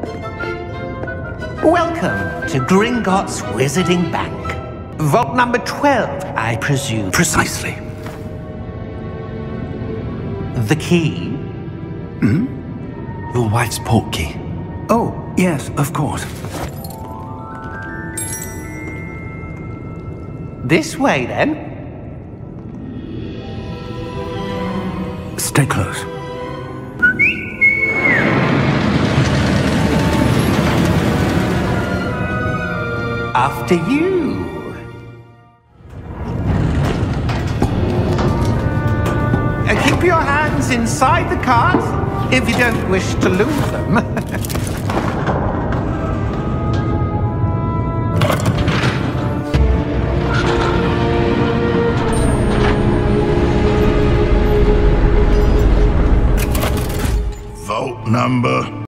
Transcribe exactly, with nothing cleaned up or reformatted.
Welcome to Gringotts Wizarding Bank. Vault number twelve, I presume. Precisely. The key? Hmm? Your wife's portkey. Oh, yes, of course. This way, then. Stay close. After you. Uh, keep your hands inside the cards if you don't wish to lose them. Vault number